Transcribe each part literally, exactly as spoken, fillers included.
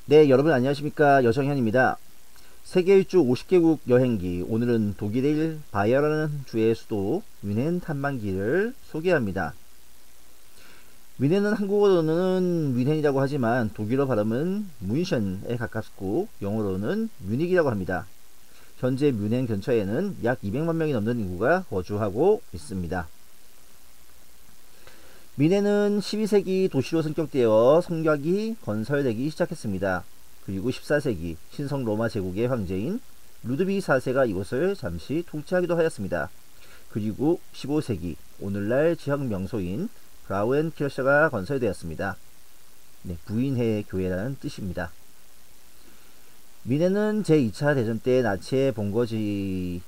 네, 여러분 안녕하십니까. 여정현입니다. 세계 일주 오십 개국 여행기, 오늘은 독일의 바이에른 주의 수도 뮌헨 탐방기를 소개합니다. 뮌헨은 한국어로는 뮌헨이라고 하지만 독일어 발음은 뮌셴에 가깝고 영어로는 뮤닉이라고 합니다. 현재 뮌헨 근처에는 약 이백만 명이 넘는 인구가 거주하고 있습니다. 뮌헨은 십이 세기 도시로 승격되어 성곽이 건설되기 시작했습니다. 그리고 십사 세기 신성 로마 제국의 황제인 루드비히 사 세가 이곳을 잠시 통치하기도 하였습니다. 그리고 십오 세기 오늘날 지역 명소인 브라우엔키르che가 건설되었습니다. 네, 부인회 교회라는 뜻입니다. 뮌헨은 제이 차 대전 때 나치의 본거지였고요.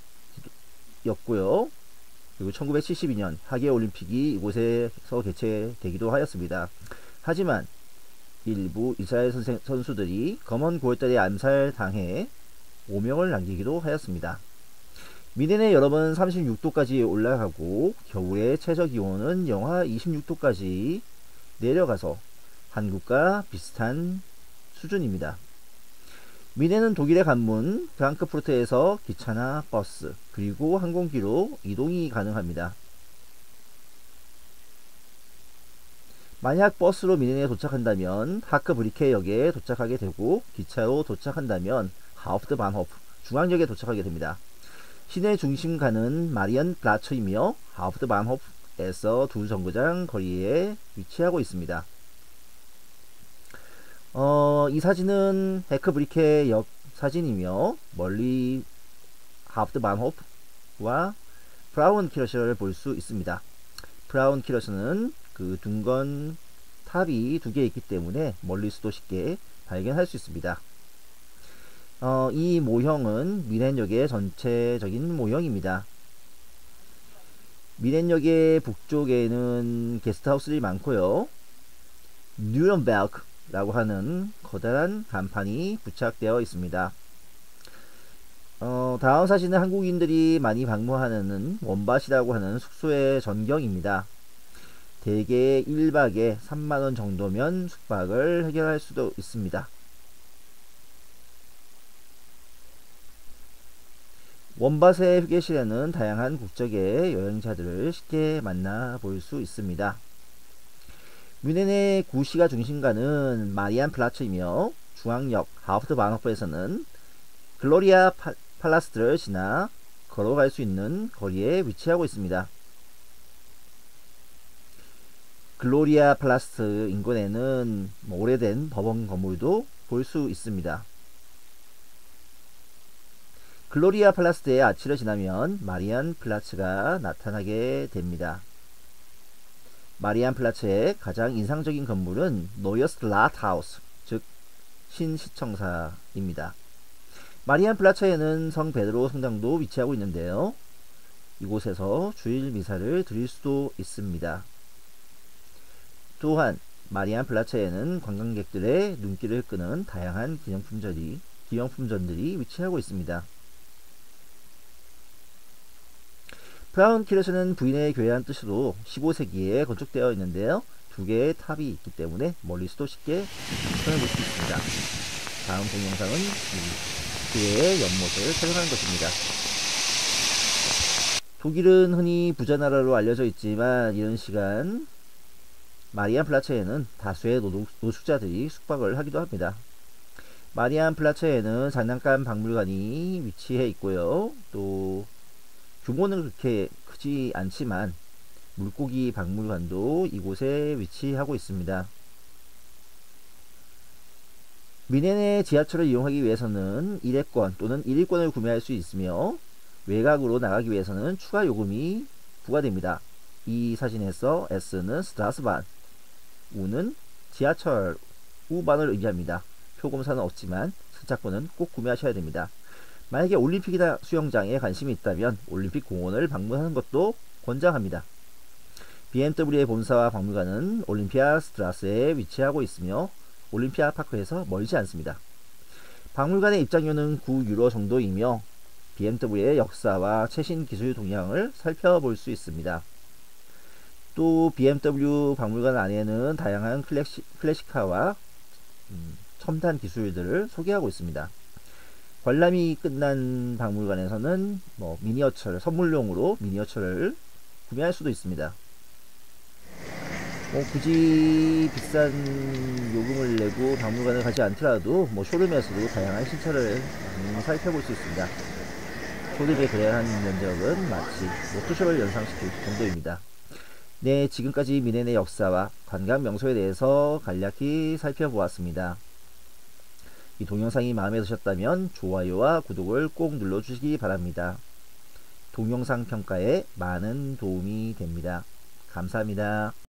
그리고 천구백칠십이 년 하계올림픽이 이곳에서 개최되기도 하였습니다. 하지만 일부 이스라엘 선생, 선수들이 검은 구월달에 암살당해 오명을 남기기도 하였습니다. 뮌헨에 여름은 삼십육 도까지 올라가고 겨울에 최저기온은 영하 이십육 도까지 내려가서 한국과 비슷한 수준입니다. 뮌헨은 독일의 관문 프랑크푸르트에서 기차나 버스 그리고 항공기로 이동이 가능합니다. 만약 버스로 뮌헨에 도착한다면 하크브리케 역에 도착하게 되고 기차로 도착한다면 하우프트바hnhof 중앙역에 도착하게 됩니다. 시내 중심가는 마리언플라츠이며 하우프트바hnhof에서 두 정거장 거리에 위치하고 있습니다. 어, 이 사진은 헤크브리케 역 사진이며 멀리 하우프트바hnhof와 프라우엔키르che를 볼 수 있습니다. 프라우엔키르che는 그 둥근 탑이 두 개 있기 때문에 멀리서도 쉽게 발견할 수 있습니다. 어, 이 모형은 뮌헨역의 전체적인 모형입니다. 뮌헨역의 북쪽에는 게스트하우스들이 많고요. 뉴런베르크 라고 하는 커다란 간판이 부착되어 있습니다. 어, 다음 사진은 한국인들이 많이 방문하는 원밭이라고 하는 숙소의 전경입니다. 대개 일 박에 삼만 원 정도면 숙박을 해결할 수도 있습니다. 원밭의 휴게실에는 다양한 국적의 여행자들을 쉽게 만나볼 수 있습니다. 뮌헨의 구시가 중심가는 마리안플라츠이며 중앙역 하우프트바hnhof에서는 글로리아 파, 팔라스를 지나 걸어갈 수 있는 거리에 위치하고 있습니다. 글로리아 팔라스 인근에는 오래된 법원 건물도 볼 수 있습니다. 글로리아 팔라스의 아치를 지나면 마리안플라츠가 나타나게 됩니다. 마리안플라츠의 가장 인상적인 건물은 노이어스트 라트하우스, 즉 신시청사입니다. 마리안플라츠에는 성 베드로 성당도 위치하고 있는데요. 이곳에서 주일 미사를 드릴 수도 있습니다. 또한 마리안플라츠에는 관광객들의 눈길을 끄는 다양한 기념품들이, 기념품점들이 위치하고 있습니다. 프라우엔키르che는 부인의 교회라는 뜻으로 십오 세기에 건축되어 있는데요. 두 개의 탑이 있기 때문에 멀리서도 쉽게 촬영해 볼 수 있습니다. 다음 동영상은 이 교회의 연못을 촬영하는 것입니다. 독일은 흔히 부자 나라로 알려져 있지만 이런 시간 마리안플라츠에는 다수의 노, 노숙자들이 숙박을 하기도 합니다. 마리안플라츠에는 장난감 박물관이 위치해 있고요. 또 규모는 그렇게 크지 않지만 물고기 박물관도 이곳에 위치하고 있습니다. 뮌헨의 지하철을 이용하기 위해서는 일회권 또는 일일권을 구매할 수 있으며 외곽으로 나가기 위해서는 추가 요금이 부과됩니다. 이 사진에서 S는 스트라스반, U는 지하철 우반을 의미합니다. 표검사는 없지만 승차권은 꼭 구매하셔야 됩니다. 만약에 올림픽이나 수영장에 관심이 있다면 올림픽 공원을 방문하는 것도 권장합니다. 비엠더블유의 본사와 박물관은 올림피아 스트라스에 위치하고 있으며 올림피아 파크에서 멀지 않습니다. 박물관의 입장료는 구 유로 정도이며 비엠더블유의 역사와 최신 기술 동향을 살펴볼 수 있습니다. 또 비엠더블유 박물관 안에는 다양한 클래식, 클래식카와 음, 첨단 기술들을 소개하고 있습니다. 관람이 끝난 박물관에서는 뭐 미니어처를 선물용으로 미니어처를 구매할 수도 있습니다. 뭐 굳이 비싼 요금을 내고 박물관을 가지 않더라도 뭐 쇼룸에서도 다양한 신차를 많이 살펴볼 수 있습니다. 쇼룸에 거래한 면적은 마치 모토쇼를 연상시킬 정도입니다. 네, 지금까지 미네의 역사와 관광 명소에 대해서 간략히 살펴보았습니다. 이 동영상이 마음에 드셨다면 좋아요와 구독을 꼭 눌러주시기 바랍니다. 동영상 평가에 많은 도움이 됩니다. 감사합니다.